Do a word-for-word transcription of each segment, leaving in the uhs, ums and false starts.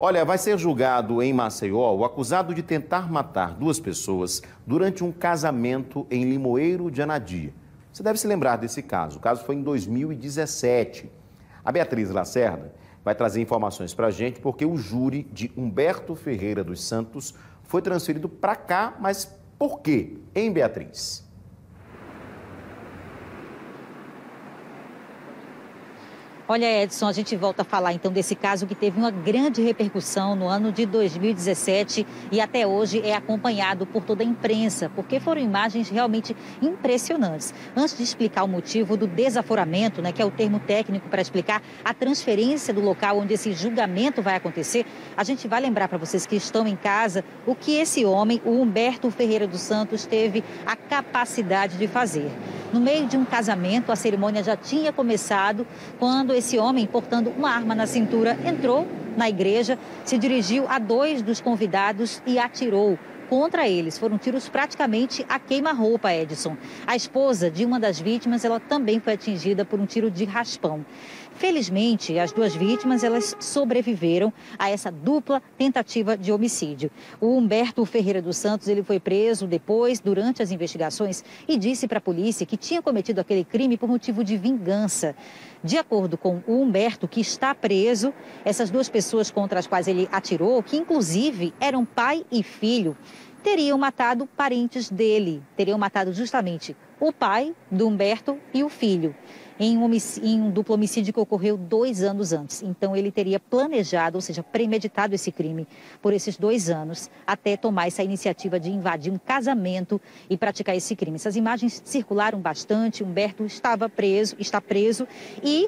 Olha, vai ser julgado em Maceió o acusado de tentar matar duas pessoas durante um casamento em Limoeiro de Anadia. Você deve se lembrar desse caso. O caso foi em dois mil e dezessete. A Beatriz Lacerda vai trazer informações para a gente porque o júri de Humberto Ferreira dos Santos foi transferido para cá, mas por quê, hein, Beatriz? Olha, Edson, a gente volta a falar então desse caso que teve uma grande repercussão no ano de dois mil e dezessete e até hoje é acompanhado por toda a imprensa, porque foram imagens realmente impressionantes. Antes de explicar o motivo do desaforamento, né, que é o termo técnico para explicar a transferência do local onde esse julgamento vai acontecer, a gente vai lembrar para vocês que estão em casa o que esse homem, o Humberto Ferreira dos Santos, teve a capacidade de fazer. No meio de um casamento, a cerimônia já tinha começado quando esse homem, portando uma arma na cintura, entrou na igreja, se dirigiu a dois dos convidados e atirou contra eles. Foram tiros praticamente a queima-roupa, Edson. A esposa de uma das vítimas, ela também foi atingida por um tiro de raspão. Felizmente, as duas vítimas, elas sobreviveram a essa dupla tentativa de homicídio. O Humberto Ferreira dos Santos, ele foi preso depois, durante as investigações, e disse para a polícia que tinha cometido aquele crime por motivo de vingança. De acordo com o Humberto, que está preso, essas duas pessoas contra as quais ele atirou, que inclusive eram pai e filho, teriam matado parentes dele, teriam matado justamente o pai do Humberto e o filho, em um, em um duplo homicídio que ocorreu dois anos antes. Então ele teria planejado, ou seja, premeditado esse crime por esses dois anos, até tomar essa iniciativa de invadir um casamento e praticar esse crime. Essas imagens circularam bastante, Humberto estava preso, está preso e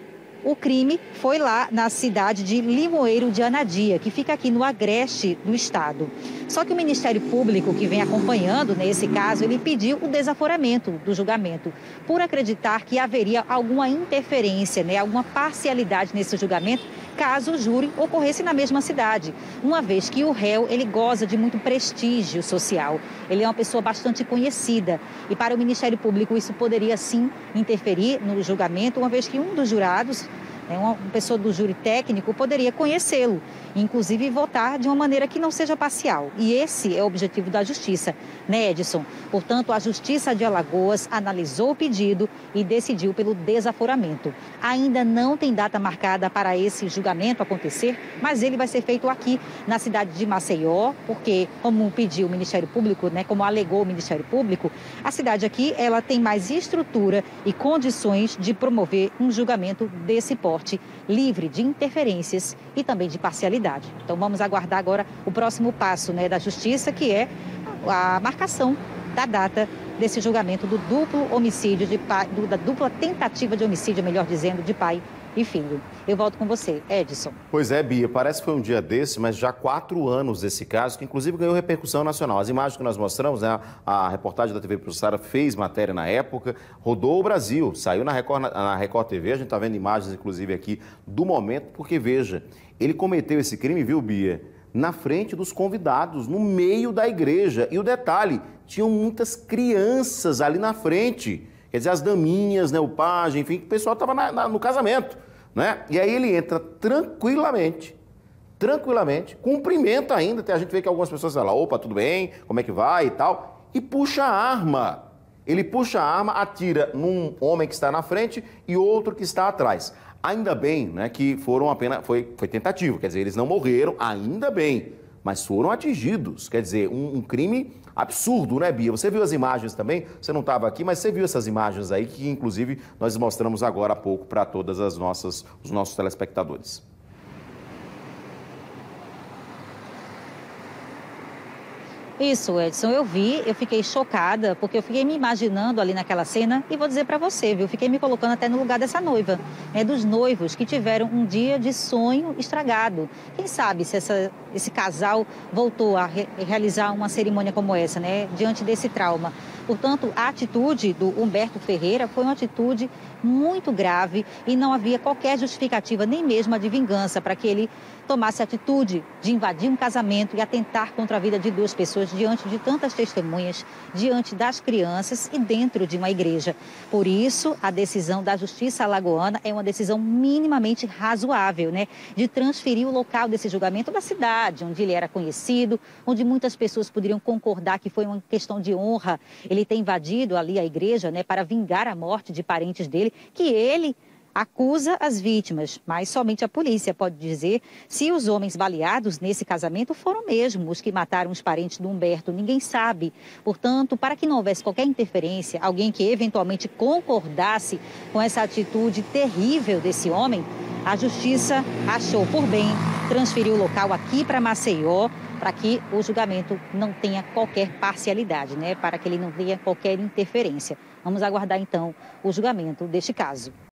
o crime foi lá na cidade de Limoeiro de Anadia, que fica aqui no agreste do estado. Só que o Ministério Público, que vem acompanhando nesse caso, ele pediu o desaforamento do julgamento, por acreditar que haveria alguma interferência, né, alguma parcialidade nesse julgamento, caso o júri ocorresse na mesma cidade, uma vez que o réu, ele goza de muito prestígio social. Ele é uma pessoa bastante conhecida e para o Ministério Público isso poderia sim interferir no julgamento, uma vez que um dos jurados, né, uma pessoa do júri técnico, poderia conhecê-lo, inclusive votar de uma maneira que não seja parcial. E esse é o objetivo da Justiça, né, Edson? Portanto, a Justiça de Alagoas analisou o pedido e decidiu pelo desaforamento. Ainda não tem data marcada para esse julgamento acontecer, mas ele vai ser feito aqui na cidade de Maceió, porque, como pediu o Ministério Público, né, como alegou o Ministério Público, a cidade aqui ela tem mais estrutura e condições de promover um julgamento desse porte, livre de interferências e também de parcialidade. Então vamos aguardar agora o próximo passo, né, da Justiça, que é a marcação da data desse julgamento do duplo homicídio, de pai, do, da dupla tentativa de homicídio, melhor dizendo, de pai e filho. Eu volto com você, Edson. Pois é, Bia, parece que foi um dia desse, mas já há quatro anos esse caso, que inclusive ganhou repercussão nacional. As imagens que nós mostramos, né, a reportagem da T V Pulsara fez matéria na época, rodou o Brasil, saiu na Record, na Record T V, a gente está vendo imagens, inclusive, aqui do momento, porque, veja, ele cometeu esse crime, viu, Bia, na frente dos convidados, no meio da igreja. E o detalhe, tinham muitas crianças ali na frente. Quer dizer, as daminhas, né, o pajem, enfim, o pessoal estava no casamento, né? E aí ele entra tranquilamente, tranquilamente, cumprimenta ainda, até a gente vê que algumas pessoas falam, opa, tudo bem, como é que vai e tal, e puxa a arma. Ele puxa a arma, atira num homem que está na frente e outro que está atrás. Ainda bem, né, que foram apenas, foi, foi tentativa, quer dizer, eles não morreram, ainda bem, mas foram atingidos, quer dizer, um, um crime absurdo, né, Bia? Você viu as imagens também? Você não estava aqui, mas você viu essas imagens aí que, inclusive, nós mostramos agora há pouco para todas as nossas, os nossos telespectadores. Isso, Edson, eu vi, eu fiquei chocada, porque eu fiquei me imaginando ali naquela cena e vou dizer para você, viu, fiquei me colocando até no lugar dessa noiva, né, dos noivos que tiveram um dia de sonho estragado. Quem sabe se essa, esse casal voltou a re realizar uma cerimônia como essa, né, diante desse trauma. Portanto, a atitude do Humberto Ferreira foi uma atitude muito grave e não havia qualquer justificativa, nem mesmo a de vingança, para que ele tomasse a atitude de invadir um casamento e atentar contra a vida de duas pessoas pessoas, diante de tantas testemunhas, diante das crianças e dentro de uma igreja. Por isso, a decisão da Justiça alagoana é uma decisão minimamente razoável, né? De transferir o local desse julgamento da cidade, onde ele era conhecido, onde muitas pessoas poderiam concordar que foi uma questão de honra ele ter invadido ali a igreja, né, para vingar a morte de parentes dele, que ele acusa as vítimas, mas somente a polícia pode dizer se os homens baleados nesse casamento foram mesmo os que mataram os parentes do Humberto. Ninguém sabe. Portanto, para que não houvesse qualquer interferência, alguém que eventualmente concordasse com essa atitude terrível desse homem, a Justiça achou por bem transferir o local aqui para Maceió, para que o julgamento não tenha qualquer parcialidade, né? Para que ele não tenha qualquer interferência. Vamos aguardar, então, o julgamento deste caso.